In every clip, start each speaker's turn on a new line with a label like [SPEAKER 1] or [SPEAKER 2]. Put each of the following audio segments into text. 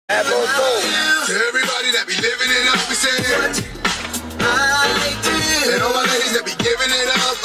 [SPEAKER 1] Everybody that be living it up, we say what I do. And all my ladies that be giving it up.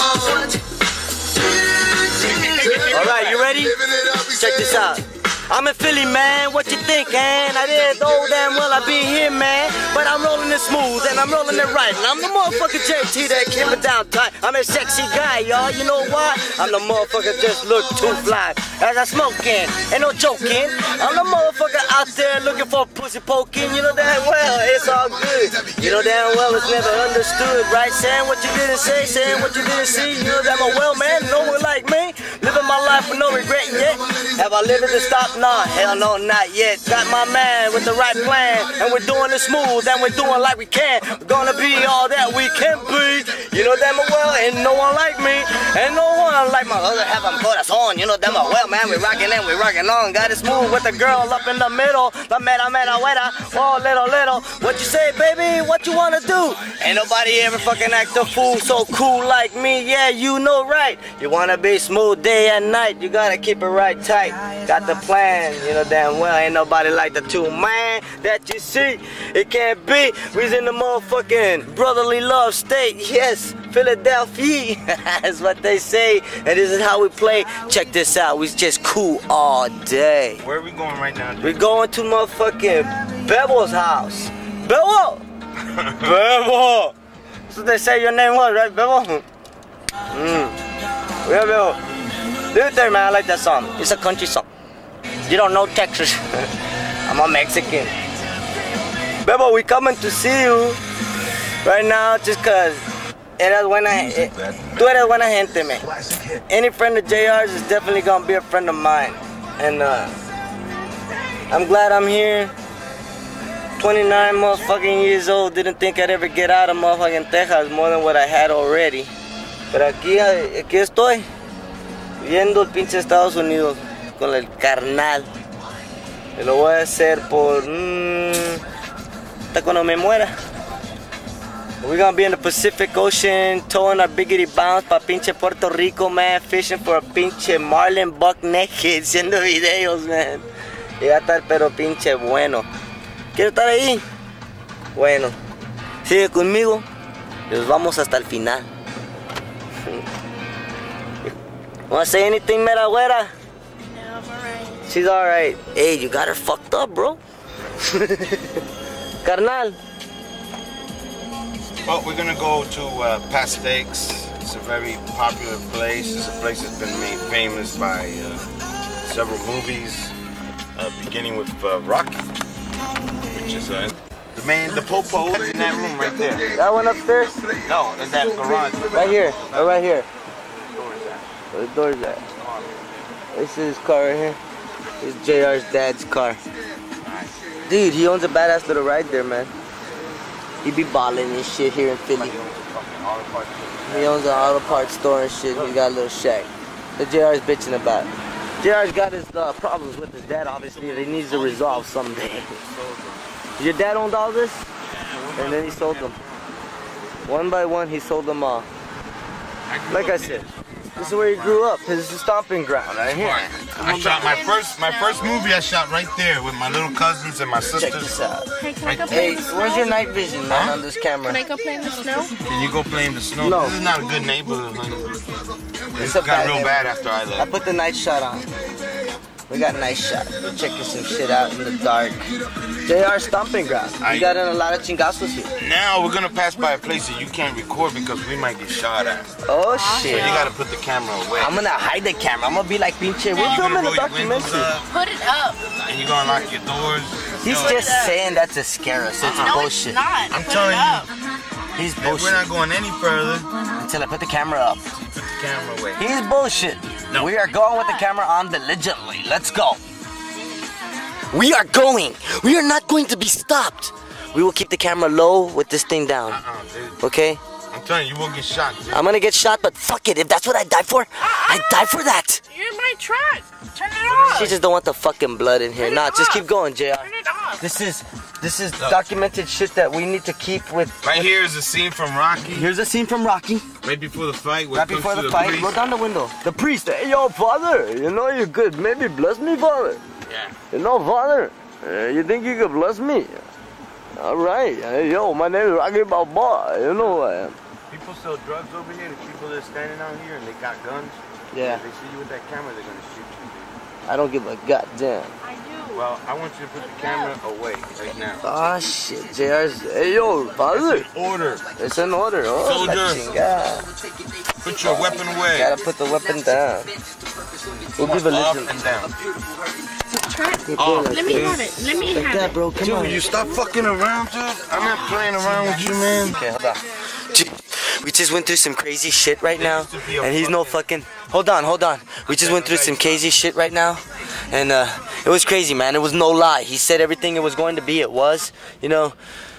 [SPEAKER 2] Alright, you ready? Check this out. I'm in Philly, man. What you think, man? I didn't know damn well I be here, man. But I'm rolling it smooth and I'm rolling it right. And I'm the motherfucker JT that came it down tight. I'm a sexy guy, y'all. You know why? I'm the motherfucker just look too fly. As I smoking, ain't no joking. I'm the motherfucker out there looking for pussy poking. You know damn well, it's all good. You know damn well it's never understood, right? Saying what you didn't say, saying what you didn't see. You know damn well, man, no one like me. Living my life with no regret yet. Have I lived it to stop? Nah, hell no, not yet. Got my man with the right plan, and we're doing it smooth, and we're doing like we can. We're gonna be all that we can be. You know damn well, ain't no one like me, and no one like my other half. I'm put us on. You know damn well, man, we rockin' and we rockin' on. Got it smooth with the girl up in the middle. La mera mera weta, oh little. What you say, baby? What you wanna do? Ain't nobody ever fucking act a fool so cool like me. Yeah, you know right. You wanna be smooth day and night. You gotta keep it right tight. Got the plan. You know damn well ain't nobody like the two man that you see. It can't be. We's in the motherfucking brotherly love state. Yes, Philadelphia. That's what they say. And this is how we play. Check this out. We just cool all day.
[SPEAKER 3] Where are we going right now, dude?
[SPEAKER 2] We're going to motherfucking Bebo's house. Bebo! Bebo! That's what they say your name was, right, Bebo? Yeah, Bebo. Do it there, man. I like that song. It's a country song. You don't know Texas. I'm a Mexican. Bebo, we coming to see you right now just cause tú eres buena gente, man. Any friend of JR's is definitely gonna be a friend of mine. And I'm glad I'm here. 29 motherfucking years old. Didn't think I'd ever get out of motherfucking Texas more than what I had already. Pero aquí estoy viendo el pinche Estados Unidos. Con el carnal. Y lo voy a hacer por hasta cuando me muera. We're gonna be in the Pacific Ocean, towing our biggity bounce pa pinche Puerto Rico, man, fishing for a pinche marlin buck naked, haciendo videos, man. Y va a estar pero pinche bueno. ¿Quieres estar ahí? Bueno, sigue conmigo y nos vamos hasta el final. Wanna say anything, mera güera? She's alright. Hey, you got her fucked up, bro. Carnal.
[SPEAKER 3] Well, we're gonna go to Pastex. It's a very popular place. It's a place that's been made famous by several movies, beginning with Rocky, which is the popo is in that room right there.
[SPEAKER 2] That one upstairs?
[SPEAKER 3] No, in that garage.
[SPEAKER 2] Right here. Oh, right here. Where the door's at? This is his car right here. This is JR's dad's car. Dude, he owns a badass little ride there, man. He be balling and shit here in Philly. He owns an auto parts store and shit. He got a little shack that JR's bitching about. JR's got his problems with his dad, obviously, that he needs to resolve someday. Your dad owned all this? And then he sold them. One by one, he sold them all. Like I said. This is where he grew up. This is his stomping ground right here.
[SPEAKER 3] I shot my first movie. I shot right there with my little cousins and my sisters.
[SPEAKER 2] Check this out.
[SPEAKER 4] Hey, can I go play in the snow?
[SPEAKER 2] Where's your night vision, man, on this camera?
[SPEAKER 4] Can I go play in the snow?
[SPEAKER 3] Can you go play in the snow?
[SPEAKER 2] No.
[SPEAKER 3] This is not a good neighborhood, honey.
[SPEAKER 2] It's
[SPEAKER 3] got real bad after I left.
[SPEAKER 2] I put the night shot on. We got a nice shot. We're checking some shit out in the dark. JR stomping ground. We got in a lot of chingazos here.
[SPEAKER 3] Now we're gonna pass by a place that you can't record because we might get shot at.
[SPEAKER 2] Oh shit.
[SPEAKER 3] So you gotta put the camera away.
[SPEAKER 2] I'm gonna hide the camera. I'm gonna be like pinche. We're filming a documentary.
[SPEAKER 4] Put it up.
[SPEAKER 3] And you're gonna lock your doors.
[SPEAKER 2] He's just saying that to scare us. It's bullshit.
[SPEAKER 4] It's not.
[SPEAKER 3] I'm telling you.
[SPEAKER 2] He's bullshit.
[SPEAKER 3] We're not going any further
[SPEAKER 2] until I put the camera up.
[SPEAKER 3] Put the camera away.
[SPEAKER 2] He's bullshit.
[SPEAKER 3] No.
[SPEAKER 2] We are going with the camera on diligently. Let's go. We are going. We are not going to be stopped. We will keep the camera low with this thing down.
[SPEAKER 3] Dude.
[SPEAKER 2] Okay?
[SPEAKER 3] I'm telling you, you will get shot, dude.
[SPEAKER 2] I'm gonna get shot, but fuck it. If that's what I die for, I die for that.
[SPEAKER 4] You're in my truck. Turn it off.
[SPEAKER 2] She just don't want the fucking blood in here. Nah, just keep going, JR.
[SPEAKER 4] Turn it off.
[SPEAKER 2] This is documented shit that we need to keep with.
[SPEAKER 3] Right here is a scene from Rocky.
[SPEAKER 2] Here's a scene from Rocky.
[SPEAKER 3] Right before the fight.
[SPEAKER 2] Right before the fight. Roll down the window. The priest. Hey, yo, father. You know you're good. Maybe bless me, father.
[SPEAKER 3] Yeah.
[SPEAKER 2] You know, father. You think you could bless me? All right. Yo, my name is Rocky Balboa. You know who I am.
[SPEAKER 3] People sell drugs over here. The people that are standing out here and they got guns.
[SPEAKER 2] Yeah.
[SPEAKER 3] If they see you with that camera, they're gonna shoot you, dude.
[SPEAKER 2] I don't give a goddamn.
[SPEAKER 4] I do.
[SPEAKER 3] Well, I want you to put the camera away right now.
[SPEAKER 2] Ah, shit. JR's. Hey, yo, father.
[SPEAKER 3] Order.
[SPEAKER 2] It's an order. Oh,
[SPEAKER 3] Soldier.
[SPEAKER 2] la chingada.
[SPEAKER 3] Put your weapon away.
[SPEAKER 2] Gotta put the weapon down. We'll give a
[SPEAKER 3] Off
[SPEAKER 2] listen.
[SPEAKER 3] and down.
[SPEAKER 4] Try it.
[SPEAKER 3] Oh,
[SPEAKER 4] Let me have it. Let me
[SPEAKER 2] Like
[SPEAKER 4] have
[SPEAKER 2] that,
[SPEAKER 4] it.
[SPEAKER 2] bro. Come on.
[SPEAKER 3] Dude, you stop fucking around, dude. I'm not playing around with you, man.
[SPEAKER 2] Okay, hold on. We just went through some crazy shit right now, and he's no fucking. Hold on. We just went through some crazy shit right now, and it was crazy, man. It was no lie. He said everything it was going to be. It was, you know.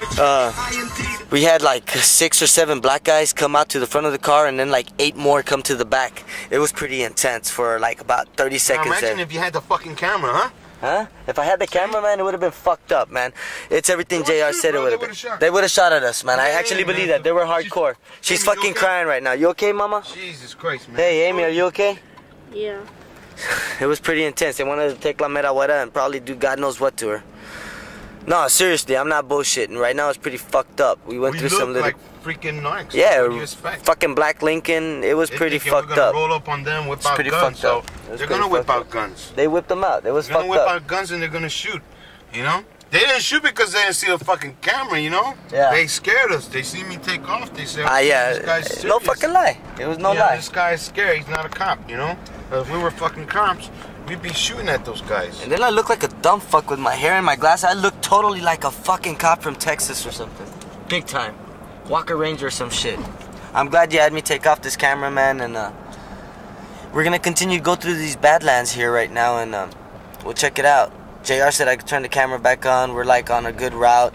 [SPEAKER 2] We had like 6 or 7 black guys come out to the front of the car, and then like 8 more come to the back. It was pretty intense for like about 30 seconds.
[SPEAKER 3] Now imagine if you had the fucking camera, huh?
[SPEAKER 2] Huh? If I had the camera, man, it would have been fucked up, man. It's everything JR said it would have been. They would have shot at us, man. I actually believe that. They were hardcore. She's fucking crying right now. You okay, mama?
[SPEAKER 3] Jesus Christ, man.
[SPEAKER 2] Hey, Amy, are you okay?
[SPEAKER 4] Yeah.
[SPEAKER 2] It was pretty intense. They wanted to take La Merahuera and probably do God knows what to her. No, seriously, I'm not bullshitting. Right now, it's pretty fucked up. We went through some little...
[SPEAKER 3] like freaking narcs.
[SPEAKER 2] Yeah,
[SPEAKER 3] What do you expect?
[SPEAKER 2] fucking Black Lincoln. It was
[SPEAKER 3] They
[SPEAKER 2] pretty
[SPEAKER 3] thinking
[SPEAKER 2] fucked
[SPEAKER 3] we're gonna
[SPEAKER 2] up.
[SPEAKER 3] roll up on them, whip
[SPEAKER 2] It's
[SPEAKER 3] out
[SPEAKER 2] pretty
[SPEAKER 3] guns.
[SPEAKER 2] fucked up.
[SPEAKER 3] So
[SPEAKER 2] It was
[SPEAKER 3] they're
[SPEAKER 2] pretty
[SPEAKER 3] gonna whip
[SPEAKER 2] fucked
[SPEAKER 3] out
[SPEAKER 2] up.
[SPEAKER 3] guns.
[SPEAKER 2] They whipped them out. It was
[SPEAKER 3] They're gonna
[SPEAKER 2] fucked
[SPEAKER 3] whip
[SPEAKER 2] up.
[SPEAKER 3] out guns and they're gonna shoot. You know? They didn't shoot because they didn't see a fucking camera, you know?
[SPEAKER 2] Yeah.
[SPEAKER 3] They scared us. They see me take off. They said,
[SPEAKER 2] Yeah,
[SPEAKER 3] this guy's serious.
[SPEAKER 2] no fucking lie. It was no
[SPEAKER 3] Yeah,
[SPEAKER 2] lie.
[SPEAKER 3] this guy's scared. He's not a cop, you know? If we were fucking cops, we'd be shooting at those guys.
[SPEAKER 2] And then I look like a dumb fuck with my hair and my glasses. I look totally like a fucking cop from Texas or something. Big time. Walker Ranger or some shit. I'm glad you had me take off this camera, man, and we're gonna continue to go through these badlands here right now, and we'll check it out. JR said I could turn the camera back on. We're like on a good route.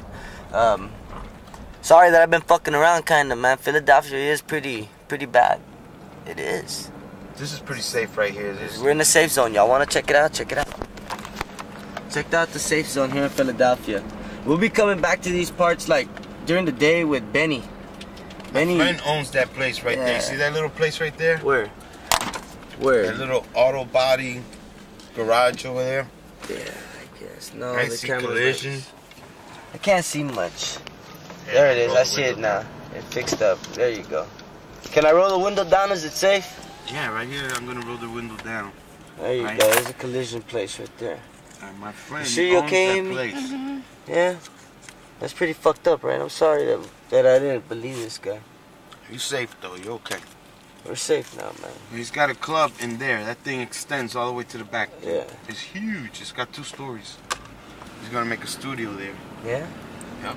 [SPEAKER 2] Sorry that I've been fucking around kinda, man. Philadelphia is pretty bad. It is.
[SPEAKER 3] This is pretty safe right here.
[SPEAKER 2] We're in the safe zone. Y'all wanna check it out? Check it out. Check out the safe zone here in Philadelphia. We'll be coming back to these parts like during the day with Benny.
[SPEAKER 3] My friend owns that place right there. See that little place right there?
[SPEAKER 2] Where?
[SPEAKER 3] That little auto body garage over there.
[SPEAKER 2] Yeah, I guess. No,
[SPEAKER 3] I
[SPEAKER 2] the
[SPEAKER 3] see
[SPEAKER 2] camera's
[SPEAKER 3] collision.
[SPEAKER 2] like- I can't see much.
[SPEAKER 3] Yeah,
[SPEAKER 2] There it is.
[SPEAKER 3] roll
[SPEAKER 2] I
[SPEAKER 3] the
[SPEAKER 2] see it
[SPEAKER 3] window
[SPEAKER 2] now. It fixed up. There you go. Can I roll the window down? Is it safe?
[SPEAKER 3] Yeah, right here. I'm gonna roll the window down.
[SPEAKER 2] There you
[SPEAKER 3] Right.
[SPEAKER 2] go. There's a collision place right there.
[SPEAKER 3] My friend
[SPEAKER 2] You sure you
[SPEAKER 3] owns
[SPEAKER 2] okay,
[SPEAKER 3] that
[SPEAKER 2] Amy?
[SPEAKER 3] place.
[SPEAKER 2] Yeah. That's pretty fucked up, right? I'm sorry that I didn't believe this guy.
[SPEAKER 3] You're safe though. You're okay.
[SPEAKER 2] We're safe now, man.
[SPEAKER 3] He's got a club in there. That thing extends all the way to the back.
[SPEAKER 2] Yeah.
[SPEAKER 3] It's huge. It's got 2 stories. He's gonna make a studio there.
[SPEAKER 2] Yeah?
[SPEAKER 3] Yep.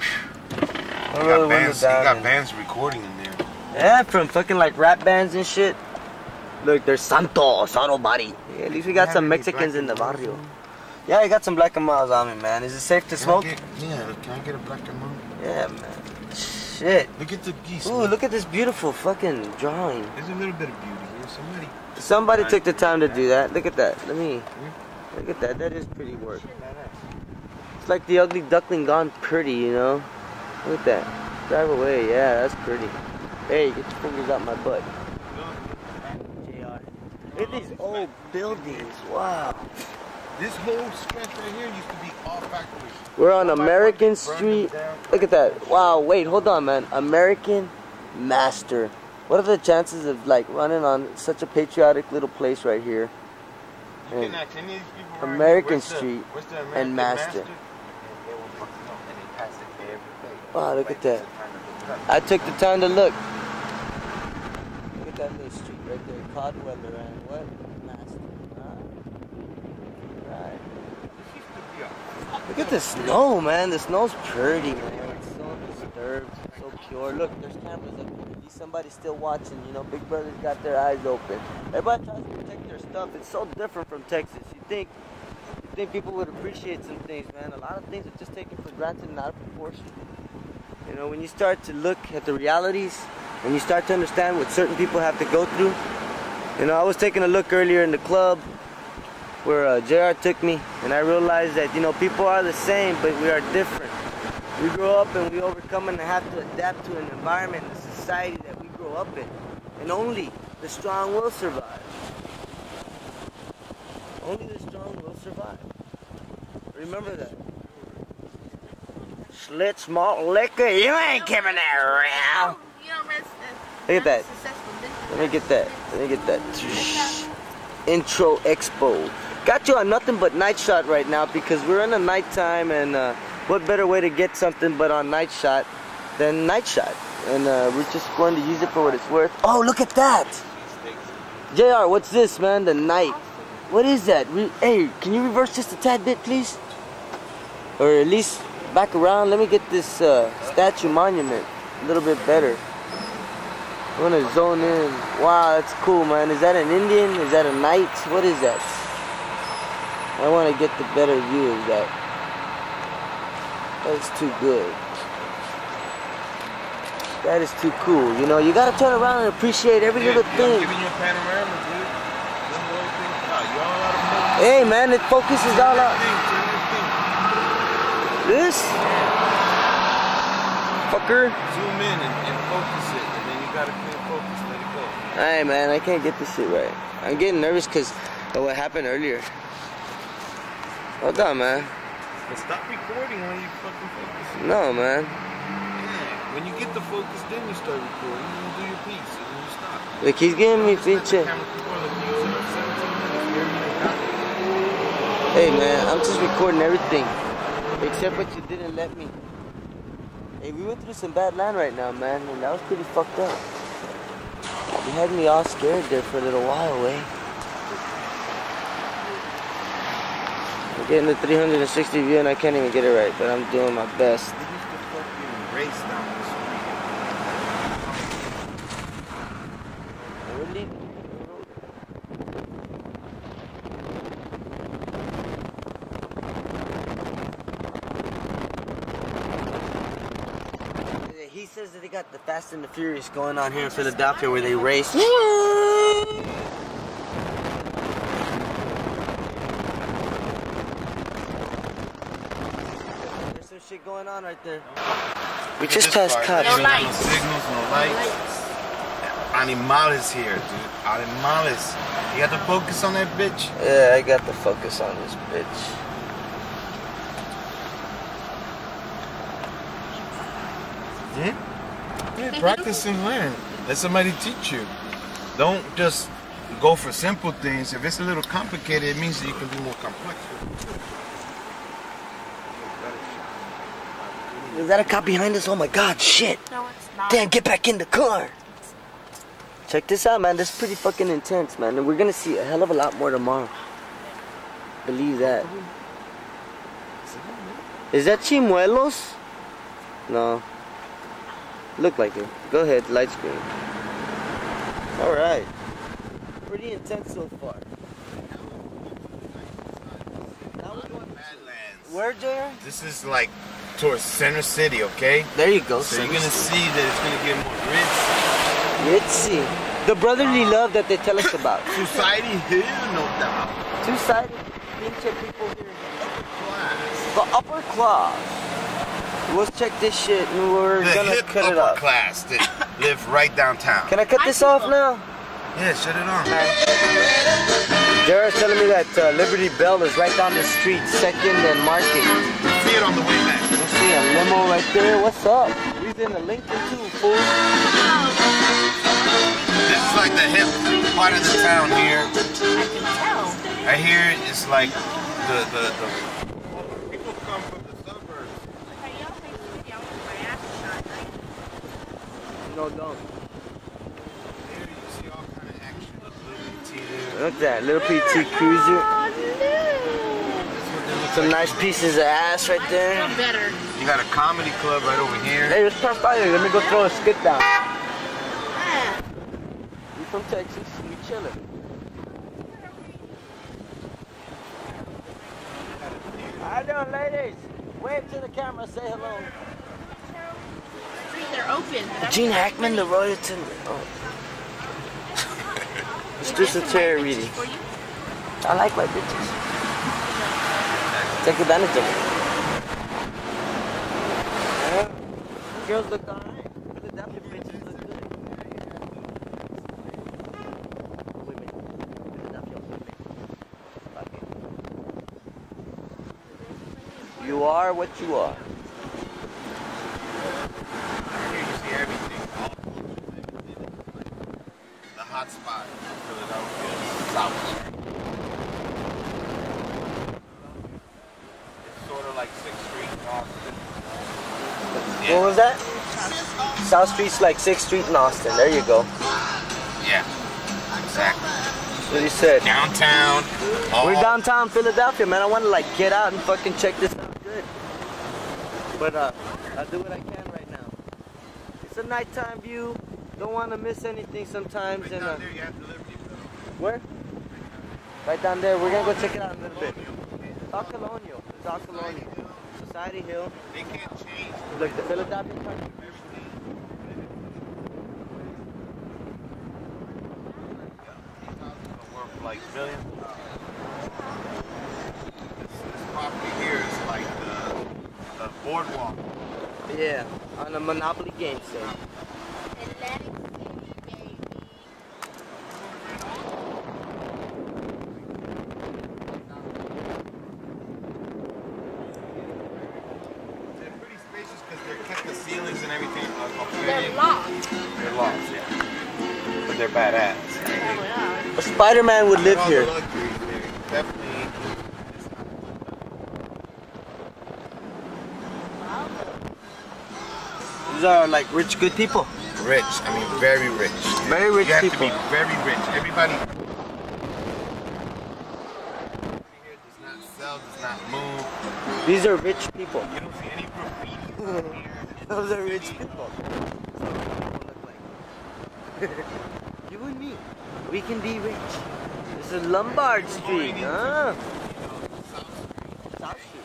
[SPEAKER 2] I'll roll the window
[SPEAKER 3] He
[SPEAKER 2] down
[SPEAKER 3] got
[SPEAKER 2] and-
[SPEAKER 3] bands recording in there.
[SPEAKER 2] Yeah, from fucking like rap bands and shit. Look, there's Santos, Auto Body. Yeah, at least we got
[SPEAKER 3] Yeah,
[SPEAKER 2] some
[SPEAKER 3] maybe
[SPEAKER 2] Mexicans
[SPEAKER 3] black
[SPEAKER 2] in the
[SPEAKER 3] and white.
[SPEAKER 2] barrio. Yeah, I got some black and miles on me, man. Is it safe to smoke?
[SPEAKER 3] Can I get a black and white?
[SPEAKER 2] Yeah, man. Shit.
[SPEAKER 3] Look at the geese.
[SPEAKER 2] Ooh,
[SPEAKER 3] man.
[SPEAKER 2] look at this beautiful fucking drawing.
[SPEAKER 3] There's a little bit of beauty here.
[SPEAKER 2] Somebody took the time to do that. Look at that. Look at that. That is pretty work. It's like the ugly duckling gone pretty, you know? Look at that. Drive away. Yeah, that's pretty. Hey, get your fingers out my butt. JR. Look at these old buildings. Wow.
[SPEAKER 3] This whole stretch right here used to be all factories.
[SPEAKER 2] We're on American Street. Look at that. Wow, wait, hold on, man. American Master. What are the chances of like running on such a patriotic little place right here?
[SPEAKER 3] You can ask any of these people around
[SPEAKER 2] American
[SPEAKER 3] here,
[SPEAKER 2] Street
[SPEAKER 3] where's the
[SPEAKER 2] and
[SPEAKER 3] American
[SPEAKER 2] Master.
[SPEAKER 3] And they won't fucking know. And they pass it there every day.
[SPEAKER 2] Wow, look at that.
[SPEAKER 3] I
[SPEAKER 2] I took the time to look. Look at that little street right there. Codweller and what? Master. Right. Look at the snow, man. The snow's pretty, man. It's so undisturbed, so pure. Look, there's cameras up here. At least somebody's still watching. You know, Big Brother's got their eyes open. Everybody tries to protect their stuff. It's so different from Texas. You think people would appreciate some things, man. A lot of things are just taken for granted and out of proportion. You know, when you start to look at the realities and you start to understand what certain people have to go through. You know, I was taking a look earlier in the club where JR took me, and I realized that, you know, people are the same, but we are different. We grow up and we overcome and have to adapt to an environment and a society that we grow up in. And only the strong will survive. Only the strong will survive. Remember that. Schlitz malt liquor. You ain't giving that around. Look at that. Let me get that. Let me get that. Intro Expo. Got you on nothing but night shot right now because we're in the nighttime, and what better way to get something but on night shot than night shot? And we're just going to use it for what it's worth. Oh, look at that! JR, what's this, man? The night. What is that? Hey, can you reverse just a tad bit, please? Or at least back around. Let me get this statue monument a little bit better. I want to zone in. Wow, that's cool, man. Is that an Indian? Is that a knight? What is that? I want to get the better view of that. That's too good. That is too cool. You know, you gotta turn around and appreciate every little thing.
[SPEAKER 3] I'm giving you a panorama, dude. You all out of focus.
[SPEAKER 2] Hey, man, it focuses all out. This? Fucker.
[SPEAKER 3] Zoom in and focus it, and then you gotta clear focus, let it go.
[SPEAKER 2] Hey, man, I can't get this shit right. I'm getting nervous because of what happened earlier. Hold on, man.
[SPEAKER 3] But stop recording when you fucking focus.
[SPEAKER 2] No, man.
[SPEAKER 3] Yeah, when you get the focus, then you start recording, and you do your piece, and then you stop.
[SPEAKER 2] Look, he's giving me pinche. Hey, man, I'm just recording everything. Except what you didn't let me. Hey, we went through some bad land right now, man, and that was pretty fucked up. You had me all scared there for a little while, eh? I'm getting the 360 view and I can't even get it right, but I'm doing my best. He says that they got the Fast and the Furious going on here in Philadelphia where they race. Shit going on right there. We just passed cops.
[SPEAKER 4] No lights.
[SPEAKER 3] No signals, no lights. Animales here, dude. Animales. You got the focus on that bitch?
[SPEAKER 2] Yeah, I got the focus on this bitch.
[SPEAKER 3] Yeah, practice and learn. Let somebody teach you. Don't just go for simple things. If it's a little complicated, it means that you can be more complex.
[SPEAKER 2] Is that a cop behind us? Oh my god, shit.
[SPEAKER 4] No, it's not.
[SPEAKER 2] Damn, get back in the car. Check this out, man. This is pretty fucking intense, man. And we're gonna see a hell of a lot more tomorrow. Believe that. Is that Chimuelos? No. Look like it. Go ahead, light screen. Alright. Pretty intense so far. Now we're going
[SPEAKER 3] Badlands.
[SPEAKER 2] where, JR?
[SPEAKER 3] This is like towards Center City, okay?
[SPEAKER 2] There you go.
[SPEAKER 3] So you're gonna see that it's gonna get more rich.
[SPEAKER 2] Let's see. The brotherly love that they tell us about.
[SPEAKER 3] Society here, no doubt.
[SPEAKER 2] Two-sided pinche people here.
[SPEAKER 3] Class.
[SPEAKER 2] The upper class. Let's check this shit and we're
[SPEAKER 3] The
[SPEAKER 2] gonna
[SPEAKER 3] hip
[SPEAKER 2] cut it
[SPEAKER 3] upper
[SPEAKER 2] off.
[SPEAKER 3] class that live right downtown.
[SPEAKER 2] Can I cut this off now?
[SPEAKER 3] Yeah, shut it on.
[SPEAKER 2] Jared's telling me that Liberty Bell is right down the street, 2nd and Market.
[SPEAKER 3] See it on the way back.
[SPEAKER 2] You see a limo right there? What's up? He's in the Lincoln too, fool.
[SPEAKER 3] This is like the hip part of the town here.
[SPEAKER 4] I can tell.
[SPEAKER 3] Right here is like the people come from the suburbs.
[SPEAKER 2] No, don't.
[SPEAKER 3] Here you see all kind of action. Little PT there.
[SPEAKER 2] Look at that, little PT Cruiser. Some nice pieces of ass right there.
[SPEAKER 4] Feel better.
[SPEAKER 3] You got a comedy club right over here.
[SPEAKER 2] Hey, let's pass by there. Let me go throw a skit down. You from Texas? We chillin'. How you doing, ladies? Wave to the camera, say hello.
[SPEAKER 4] They're open.
[SPEAKER 2] Gene Hackman, the Royalton. Oh. It's just a chair reading. I like my bitches. Take advantage of it. Yeah. Girls look alright. Philadelphia bitches look good. Women. Philadelphia women. Fuck it. are what you are.
[SPEAKER 3] Here you see everything. All the hot spot in Philadelphia, South Street. It's sort of like 6th Street in Austin. Yeah.
[SPEAKER 2] What was that? South Street's like 6th Street in Austin. There you go.
[SPEAKER 3] Yeah, exactly.
[SPEAKER 2] That's what he said.
[SPEAKER 3] Downtown.
[SPEAKER 2] We're downtown Philadelphia, man. I want to like get out and fucking check this out good. But I'll do what I can right now. It's a nighttime view. Don't want to miss anything sometimes.
[SPEAKER 3] Right
[SPEAKER 2] And
[SPEAKER 3] down there you have Liberty Bell.
[SPEAKER 2] where? Right down there. We're gonna go check it out in a little bit. It's all colonial. It's all colonial. Society Hill.
[SPEAKER 3] They can't change.
[SPEAKER 2] Look, the Philadelphia country.
[SPEAKER 3] Worth like millions. This property here is like the boardwalk.
[SPEAKER 2] Yeah, on a Monopoly game set.
[SPEAKER 4] Atlantic City, baby.
[SPEAKER 3] They're pretty spacious because they're kept the ceilings and everything.
[SPEAKER 4] They're locked.
[SPEAKER 3] They're lost, yeah. But they're badass.
[SPEAKER 4] Oh, yeah.
[SPEAKER 2] A Spider-Man would live here.
[SPEAKER 3] Definitely.
[SPEAKER 2] These are like rich, good people.
[SPEAKER 3] Rich. I mean, very rich.
[SPEAKER 2] Very rich
[SPEAKER 3] you have
[SPEAKER 2] people.
[SPEAKER 3] to be very rich. Everybody here does not sell, does not move.
[SPEAKER 2] These are rich people.
[SPEAKER 3] You don't see any graffiti here.
[SPEAKER 2] Those are rich people. You and me, we can be rich. This is Lombard Street, huh? South Street.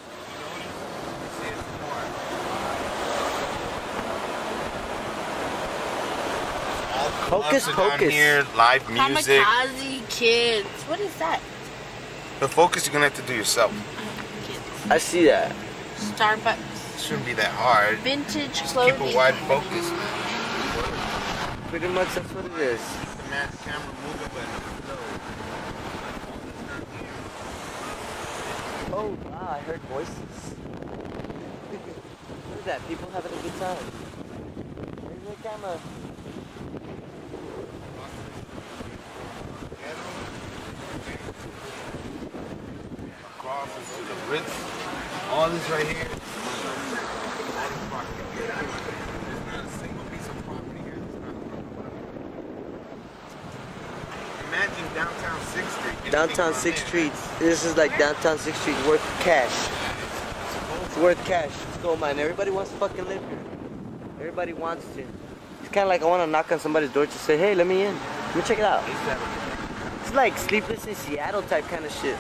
[SPEAKER 2] Hocus
[SPEAKER 3] Down
[SPEAKER 2] Pocus.
[SPEAKER 3] here, live music.
[SPEAKER 4] Kamikaze kids. What is that?
[SPEAKER 3] The focus you're gonna have to do yourself.
[SPEAKER 2] I see that.
[SPEAKER 4] Starbucks.
[SPEAKER 3] It shouldn't be that hard.
[SPEAKER 4] Vintage
[SPEAKER 3] Just
[SPEAKER 4] clothing.
[SPEAKER 3] keep a wide focus.
[SPEAKER 2] Pretty much that's what it is.
[SPEAKER 3] The camera moving, but
[SPEAKER 2] Oh wow, I heard voices. Look at that, people having a good time. There's the camera.
[SPEAKER 3] across to the Ritz. All this right here. There's not a single piece of property here. Imagine downtown 6th Street.
[SPEAKER 2] Downtown 6th Street. This is like downtown 6th Street worth cash. It's worth cash. It's gold mine. Everybody wants to fucking live here. Everybody wants to. It's kind of like I want to knock on somebody's door to say, hey, let me in. Let me check it out. It's like Sleepless in Seattle type kind of shit.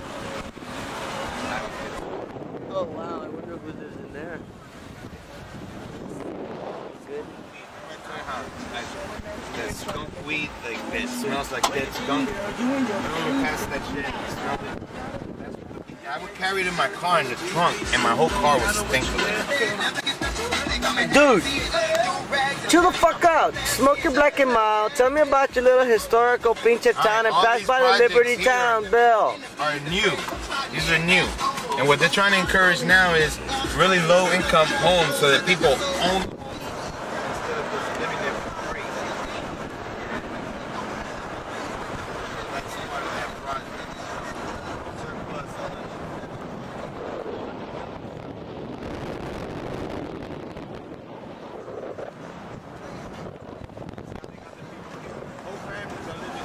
[SPEAKER 2] Oh wow, I wonder who lives in there. Good.
[SPEAKER 3] That skunk weed, like that smells like that skunk. I don't pass that shit. I would carry it in my car in the trunk, and my whole car would stink with it.
[SPEAKER 2] Dude, chill the fuck out. Smoke your black and mild. Tell me about your little historical pinche town and
[SPEAKER 3] all
[SPEAKER 2] pass
[SPEAKER 3] these
[SPEAKER 2] by the Liberty
[SPEAKER 3] projects here
[SPEAKER 2] Town Bell.
[SPEAKER 3] Are new. These are new. And what they're trying to encourage now is really low income homes so that people own homes instead of just living there for free. That's part of that project. Surplus whole families are living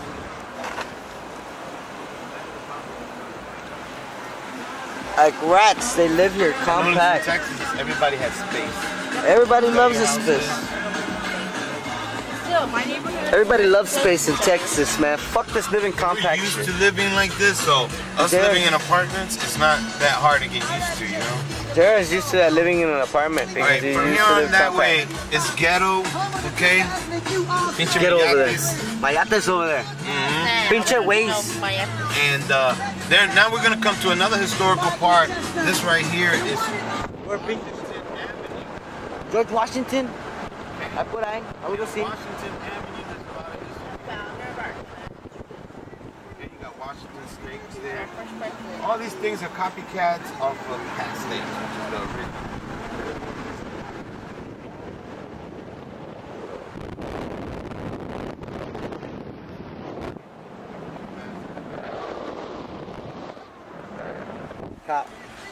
[SPEAKER 2] Like rats, they live here,
[SPEAKER 3] in
[SPEAKER 2] compact.
[SPEAKER 3] Texas, everybody has space.
[SPEAKER 2] Everybody loves this space.
[SPEAKER 4] Still, my neighborhood.
[SPEAKER 2] Everybody loves space in Texas, man. Fuck this living
[SPEAKER 3] We're
[SPEAKER 2] compact
[SPEAKER 3] used
[SPEAKER 2] shit.
[SPEAKER 3] to living like this, so us
[SPEAKER 2] Yeah.
[SPEAKER 3] living in apartments, it's not that hard to get used to, you know?
[SPEAKER 2] Jared's used to that living in an apartment because
[SPEAKER 3] Alright,
[SPEAKER 2] he's
[SPEAKER 3] from
[SPEAKER 2] used
[SPEAKER 3] here
[SPEAKER 2] to
[SPEAKER 3] on
[SPEAKER 2] live
[SPEAKER 3] that
[SPEAKER 2] compact.
[SPEAKER 3] way, it's ghetto, okay? Pinche
[SPEAKER 2] Get over there.
[SPEAKER 3] miyates.
[SPEAKER 2] Mayate's over there.
[SPEAKER 3] Mhm.
[SPEAKER 2] Pinche ways.
[SPEAKER 3] And there, now we're gonna come to another historical part. This right here is
[SPEAKER 2] Where George Washington? Ahí por ahí. Algo así.
[SPEAKER 3] Washington Avenue. There's a lot of history. Here you got Washington Square. steaks there. All these things are copycats of Pat Steaks, which is the original.
[SPEAKER 2] Cop.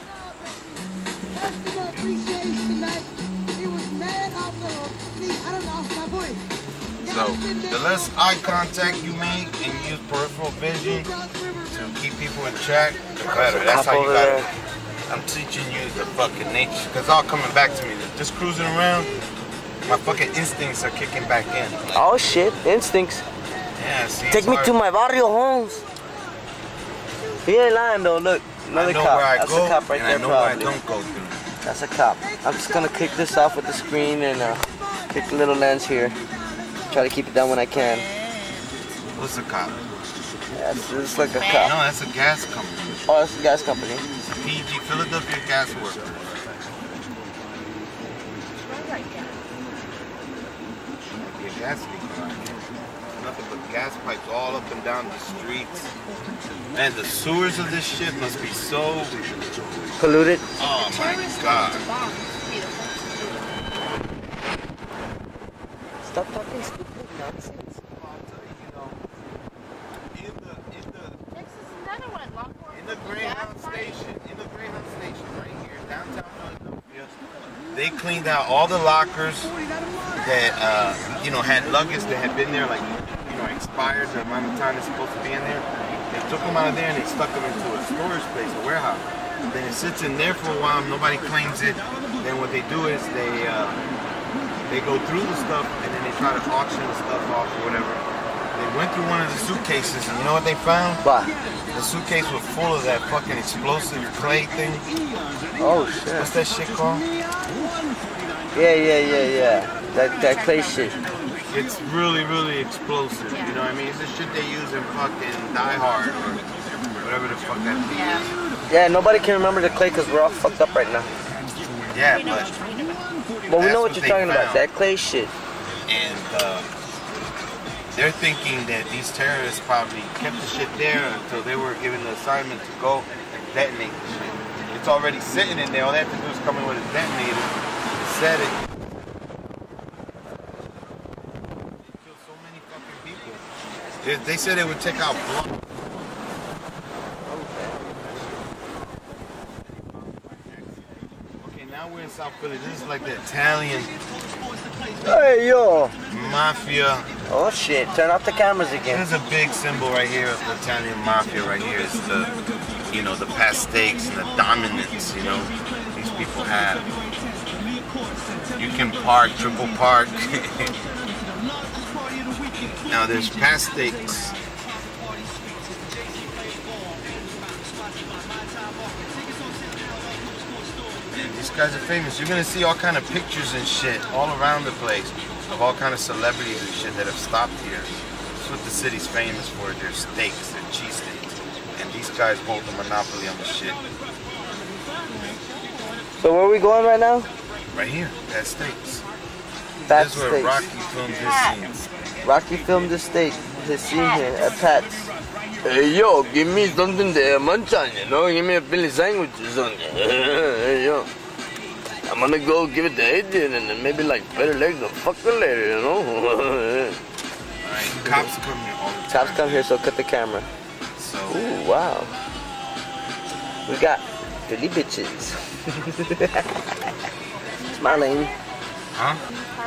[SPEAKER 3] So, the less eye contact you make and use peripheral vision to keep people in check, the better. That's how you got it. I'm teaching you the fucking nature, because it's all coming back to me. Just cruising around, my fucking instincts are kicking back in. Like,
[SPEAKER 2] oh shit, instincts.
[SPEAKER 3] Yeah, see,
[SPEAKER 2] take me to my barrio homes. He ain't lying though, look. Another cop. That's a cop right there, probably.
[SPEAKER 3] I don't go through.
[SPEAKER 2] That's a cop. I'm just gonna kick this off with the screen and kick the little lens here. Try to keep it down when I can.
[SPEAKER 3] What's a cop?
[SPEAKER 2] Yeah, it's like a cop.
[SPEAKER 3] No, that's a gas company.
[SPEAKER 2] Oh, that's a gas company.
[SPEAKER 3] It's a PG, Philadelphia Gas Works. Be a gas leak around here. Nothing but gas pipes all up and down the streets. Man, the sewers of this shit must be so
[SPEAKER 2] polluted.
[SPEAKER 3] Oh my god.
[SPEAKER 2] Stop talking stupid nonsense.
[SPEAKER 3] In the Greyhound station right here, downtown Philadelphia, they cleaned out all the lockers that you know, had luggage that had been there, like, you know, expired the amount of time it's supposed to be in there. They took them out of there and they stuck them into a storage place, a warehouse. Then it sits in there for a while, nobody claims it. Then what they do is they go through the stuff and then they try to auction the stuff off or whatever. They went through one of the suitcases and you know what they found?
[SPEAKER 2] What?
[SPEAKER 3] The suitcase was full of that fucking explosive clay thing.
[SPEAKER 2] Oh shit.
[SPEAKER 3] What's that shit called?
[SPEAKER 2] Yeah. That clay shit.
[SPEAKER 3] It's really, really explosive. You know what I mean? It's the shit they use in fucking Die Hard or whatever the fuck that thing is.
[SPEAKER 2] Yeah, nobody can remember the clay because we're all fucked up right now.
[SPEAKER 3] Yeah, but
[SPEAKER 2] we know what you're talking about. That clay shit.
[SPEAKER 3] And they're thinking that these terrorists probably kept the shit there until they were given the assignment to go and detonate the shit. It's already sitting in there. All they have to do is come in with a detonator, set it. They killed so many fucking people. They said it would take out blood. Okay, now we're in South Philly. This is like the Italian.
[SPEAKER 2] Hey yo!
[SPEAKER 3] Mafia.
[SPEAKER 2] Oh shit, turn off the cameras again.
[SPEAKER 3] There's a big symbol right here of the Italian Mafia right here. It's the, you know, the past stakes and the dominance, you know, these people have. You can park, triple park. Now there's past stakes. These guys are famous. You're gonna see all kind of pictures and shit all around the place of all kind of celebrities and shit that have stopped here. That's what the city's famous for, their steaks, their cheese steaks. And these guys hold the monopoly on the shit.
[SPEAKER 2] So where are we going right now?
[SPEAKER 3] Right here, Pat Steaks.
[SPEAKER 2] Pat
[SPEAKER 3] This is where Rocky filmed his scene.
[SPEAKER 2] Rocky filmed his scene here at Pat's. Hey yo, give me something to munch on, you know? Give me a Philly sandwich or something. Hey yo. I'm gonna go give it to Adrian and then maybe like better legs or fuck her later, you know?
[SPEAKER 3] Alright, cops come here all the time.
[SPEAKER 2] Cops come here, so cut the camera.
[SPEAKER 3] So,
[SPEAKER 2] ooh, wow. We got Philly bitches. Smiling.
[SPEAKER 3] huh?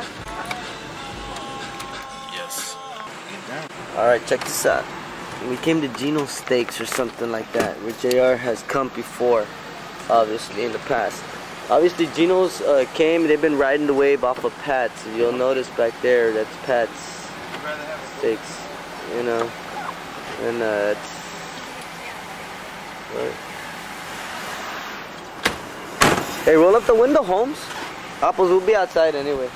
[SPEAKER 3] Yes.
[SPEAKER 2] Alright, check this out. We came to Gino's Steaks or something like that, where JR has come before, obviously, in the past. Obviously, Gino's came, they've been riding the wave off of Pat's. You'll notice back there, that's Pat's Steaks, you know. And it's... Right. Hey, roll up the window, Holmes. Apples will be outside anyway.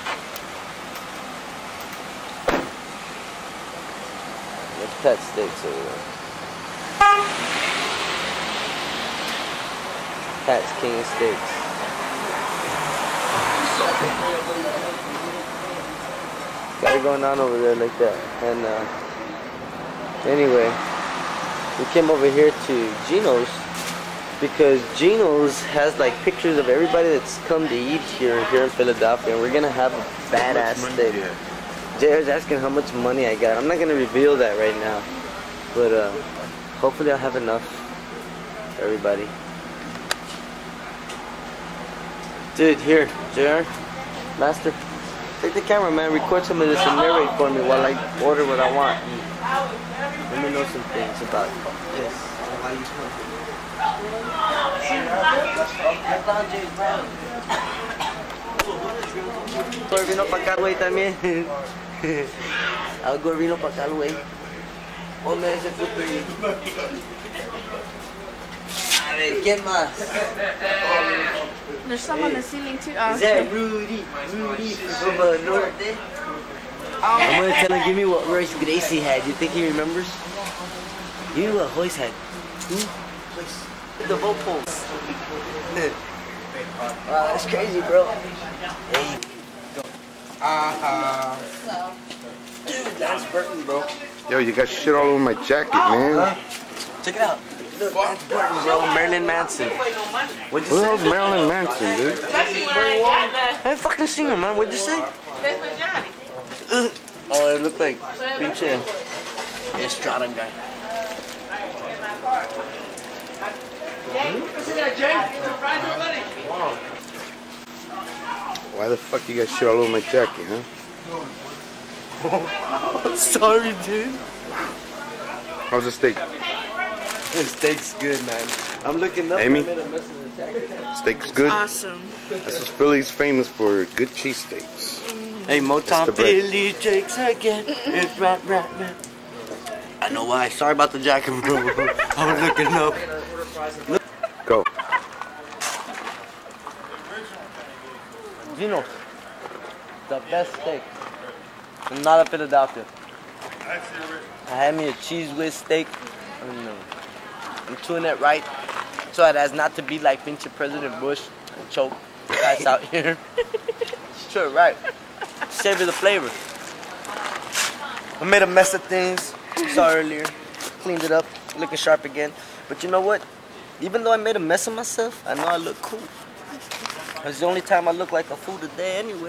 [SPEAKER 2] That's Pat Steaks over there. Pat's King of Steaks. Got it going on over there like that. And anyway, we came over here to Gino's because Gino's has like pictures of everybody that's come to eat here in Philadelphia, and we're gonna have a badass steak. JR's asking how much money I got. I'm not gonna reveal that right now, but hopefully I'll have enough for everybody. Dude, here, JR, Master, take the camera, man. Record some of this and narrate for me while I order what I want. Let me know some things about this. How you Algo vino para acá, güey, también. Algo vino para acá, güey. Ponme ese puto ahí. A ver, ¿quién más?
[SPEAKER 4] There's some on the ceiling too. Oh,
[SPEAKER 2] Is that Rudy from Norte? I'm gonna tell him, give me what Royce Gracie had. You think he remembers? Give me what Royce had. Who? The boat poles. Wow, that's crazy, bro. Hey. Dude, that's Burton, bro.
[SPEAKER 3] Yo, you got shit all over my jacket, man.
[SPEAKER 2] Check it out. Look, that's Burton, bro. Marilyn Manson. What'd you
[SPEAKER 3] Who the
[SPEAKER 2] say?
[SPEAKER 3] hell's Marilyn Manson, dude?
[SPEAKER 2] I ain't fucking seen him, man. What'd you say? Oh, it looked like pinche Estrada guy.
[SPEAKER 3] Why the fuck you got shit all over my jacket, huh?
[SPEAKER 2] Sorry, dude.
[SPEAKER 3] How's the steak?
[SPEAKER 2] This steak's good, man. I'm looking up.
[SPEAKER 3] Amy?
[SPEAKER 2] I made a mess in the jacket.
[SPEAKER 3] Steak's good?
[SPEAKER 4] awesome.
[SPEAKER 3] This is Philly's famous for good cheesesteaks.
[SPEAKER 2] Hey, Motown
[SPEAKER 3] the bread.
[SPEAKER 2] Philly takes again. It's right. I know why. Sorry about the jacket, bro. I was looking up.
[SPEAKER 3] Go.
[SPEAKER 2] Gino, the best steak. I'm not a Philadelphia. I had me a cheese whiz steak. I'm doing it right, so it has not to be like pinche President Bush and choke guys out here. Sure, right. Savor the flavor. I made a mess of things. Saw earlier. Cleaned it up. Looking sharp again. But you know what? Even though I made a mess of myself, I know I look cool. It's the only time I look like a fool today anyway.